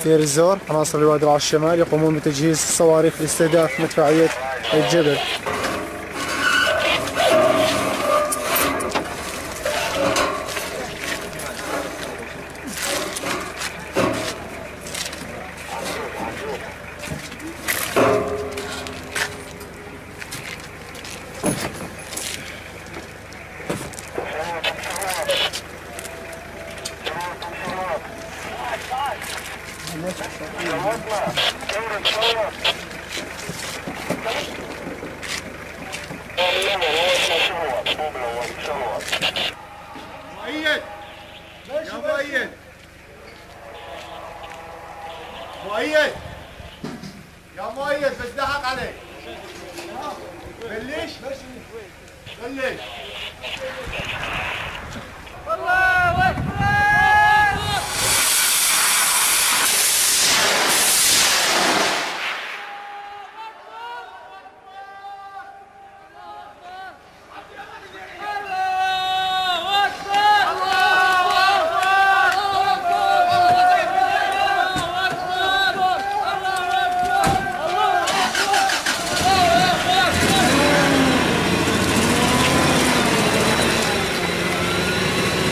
دير الزور. عناصر الوادي العاص الشمال يقومون بتجهيز الصواريخ لاستهداف مدفعية الجبل. مؤيد يا مؤيد مؤيد يا مؤيد بزدحق عليك بلش بلش والله